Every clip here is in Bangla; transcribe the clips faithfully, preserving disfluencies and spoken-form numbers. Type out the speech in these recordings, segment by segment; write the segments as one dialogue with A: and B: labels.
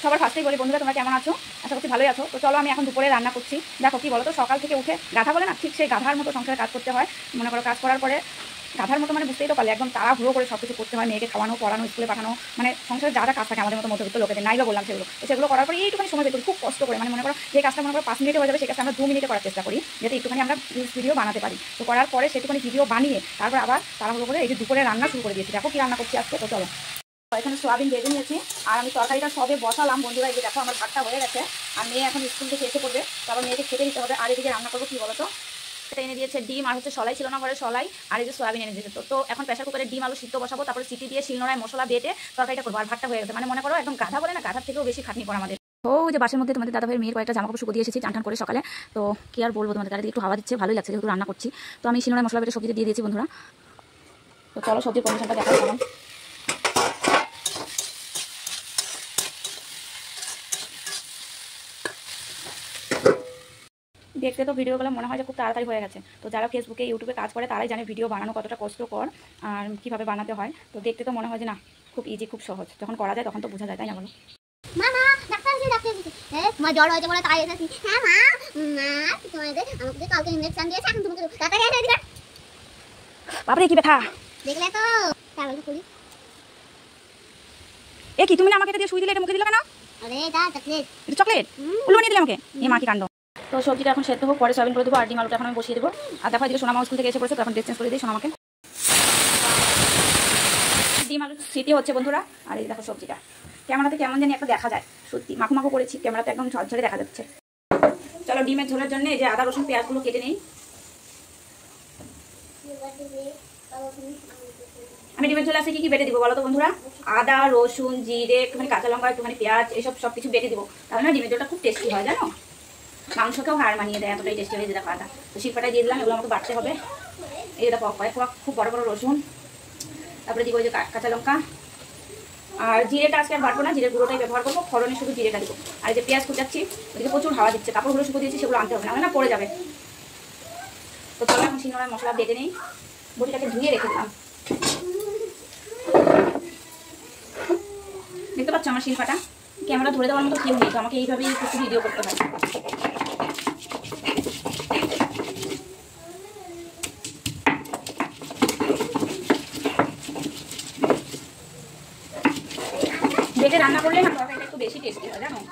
A: সবার ফার্স্টেই বলি বন্ধুরা তোমরা কেমন আছো, আশা করছি ভালোই আছো। তো চলো আমি এখন দুপুরে রান্না করছি। দেখো কি বলো তো, সকাল থেকে উঠে গাধা বলে না, ঠিক সেই গাধার মতো সংসারে কাজ করতে হয়। মনে করো কাজ করার পরে গাধার মতো মানে বুঝতেই তো পারলে একদম তাড়াহুড়ো করে সব কিছু করতে হয়, মেয়েকে খাওয়ানো পড়ানো স্কুলে পাঠানো, মানে সংসারে যা যা কাজ থাকে আমাদের মতো মধ্যবিত্ত লোকেদের, নাই বা বললাম সেগুলো। তো সেগুলো করার পরে এইটুখানি সময় বের করি খুব কষ্ট করে, মানে মনে করো যে কাজটা মনে করো পাঁচ মিনিটে হয়ে যাবে সেই কাজটা আমরা দু মিনিটে করার চেষ্টা করি, যাতে একটুখানি আমরা ভিডিও বানাতে পারি। তো করার পরে সেটুখানি ভিডিও বানিয়ে তারপর আবার তাড়াহুড়ো করে এই যে দুপুরে রান্না শুরু করে দিয়েছি। দেখো কি রান্না করছি আজকে। তো চলো, এখানে সোয়াবিন ভেজে নিয়েছি আর আমি তরকারিটা সবে বসালাম বন্ধুরা। এই যে দেখো আমার ভাতটা হয়ে গেছে আর মেয়ে এখন স্কুল থেকে এসে পড়বে, তারপর মেয়েকে খেতে দিতে হবে। আর এদিকে রান্না করবো কি বলো তো, এটা এনে দিয়েছে ডিম আর হচ্ছে সলাই ছিল না ঘরে, সলাই আর এই যে সোয়াবিন এনে দিয়েছে। তো এখন প্রেসার কুকারে ডিম আলু সিদ্ধ বসাবো, তারপরে সিটি দিয়ে শিলনোড়ায় মশলা বেটে তরকারিটা করবো। আর ভাতটা হয়ে গেছে, মানে মনে করো একদম গাধা বলে না, গাধার থেকেও বেশি খাটনি পড়ে আমাদের। ও যে বাসের মধ্যে তোমাদের দাদা ভাইয়ের মেয়ের কয়েকটা জামা কাপড় শুকো দিয়ে এসেছি চান টান করে সকালে। তো কি আর বলবো তোমাদের, তারা একটু হাওয়া দিচ্ছে, ভালোই লাগছে যেহেতু রান্না করছি। তো আমি শিলনোড়ায় মশলা বেটে সবজিতে দিয়ে দিয়েছি বন্ধুরা। তো চলো সবজির কন্ডিশনটা দেখাই কেমন। দেখতে তো ভিডিওগুলো মনে হয় যে খুব তাড়াতাড়ি হয়ে গেছে। তো যারা ফেসবুকে ইউটিউবে কাজ করে তারাই জানে ভিডিও বানানো কতটা কষ্টকর আর কীভাবে বানাতে হয়। তো দেখতে তো মনে হয় যে না খুব ইজি, খুব সহজ, যখন করা যায় তখন তো বোঝা যায়, তাই না বলো?
B: মামা ডাক্তার এসে ডাক্তার এসেছে, হ্যাঁ তোমার জ্বর হয়েছে বলে তাই এসেছি। হ্যাঁ মা মা তোমাদের আমাকে কালকে ইনজেকশন দিয়েছে, এখন তোমাকে তাড়াতাড়ি এসে দিবে।
A: বাপরে কি ব্যথা
B: দেখলে তো, তাহলে করি।
A: এ কি তুমি না আমাকে এটা দিয়ে শুই দিলে, এটা মুখে দিলে কেন?
B: আরে এটা চকলেট,
A: এটা চকলেট উল্টো নিয়ে দিলে আমাকে, এই মা কি কাণ্ড। তো সবজিটা এখন সেদ্ধ হোক, পরে সয়াবিন করে দেবো আর ডিম আলুটা এখন আমি বসিয়ে দেবো। আর দেখো এদিকে সোনামা স্কুল থেকে এসে পড়েছে, তো এখন ড্রেস চেঞ্জ করে দিই সোনামাকে। ডিম আলু সিটি হচ্ছে বন্ধুরা। আর এই দেখো সবজিটা ক্যামেরাতে কেমন জানি একটা দেখা যায়, সত্যি মাখো মাখো করেছি, ক্যামেরাতে একদম ঝরঝরে দেখা যাচ্ছে। চলো ডিমের ঝোলের জন্য এই যে আদা রসুন পেঁয়াজগুলো কেটে নিই। আমি ডিমের ঝোলে আছে কি কি বেটে দিব বলো তো বন্ধুরা? আদা রসুন জিরে একটুখানি কাঁচা লঙ্কা একটুখানি পেঁয়াজ এসব সব কিছু বেটে দিব, তাহলে না ডিমের ঝোলটা খুব টেস্টি হয় জানো, মাংসকেও হার মানিয়ে দেয়, এতটাই টেস্টি হয়ে যেটা আদা। তো শিলপাটায় দিয়ে দিলাম, এগুলো আমাকে বাটতে হবে। এই দেখো কয়েক খুব বড় বড় রসুন, তারপরে দিব ওই যে কাঁচা লঙ্কা আর জিরেটা আজকে আর বাটবো না, জিরের গুঁড়োটাই ব্যবহার করবো, ফোড়নে শুধু জিরেটা দিব। আর এই যে পেঁয়াজ কুচাচ্ছি, ওদিকে প্রচুর হাওয়া দিচ্ছে, কাপড়গুলো শুকো দিয়েছি সেগুলো আনতে হবে না, না পড়ে যাবে। তো চলো এখন শিলনোড়ায় মশলা বেটে নেই, বটিটাকে ধুয়ে রেখে দিলাম। দেখতে পাচ্ছ আমার শিলপাটা, ক্যামেরা ধরে দেওয়ার মতো কেউ নেই, তো আমাকে এইভাবেই একটু ভিডিও করতে হয়। বেটে রান্না করলে না তরকারিটা একটু বেশি টেস্টি হয় জানো।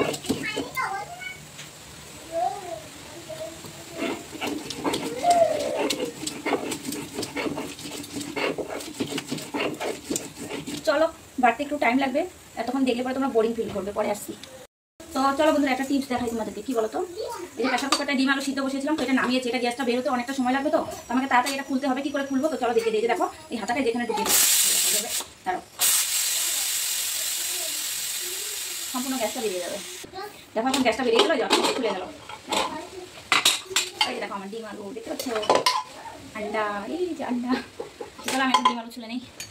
A: চলো বাড়তে একটু টাইম লাগবে, এতক্ষণ দেখলে পরে তোমরা বোরিং ফিল করবে, পরে আসছি। তো চলো বন্ধুরা একটা টিপস দেখাই তোমাদেরকে, কি বলো তো, এই যে প্রেসার কুকারটা ডিম আলু সিদ্ধ বসিয়েছিলাম, তো এটা নামিয়েছি, এটা গ্যাসটা বেরোতে অনেকটা সময় লাগবে, তো আমাকে তাড়াতাড়ি এটা খুলতে হবে। কি করে খুলবো? তো চলো দেখে দিয়ে দেখো এই হাতাটা যেখানে ঢুকিয়ে দাঁড়ো, সম্পূর্ণ গ্যাসটা বেরিয়ে যাবে। দেখো এখন গ্যাসটা বেরিয়ে গেলো, যখন খুলে গেল। এই দেখো আমার ডিম আলু দেখতে পাচ্ছ, আন্ডা, এই যে আন্ডা। চলো আমি এখন ডিম আলু ছুলে নেই।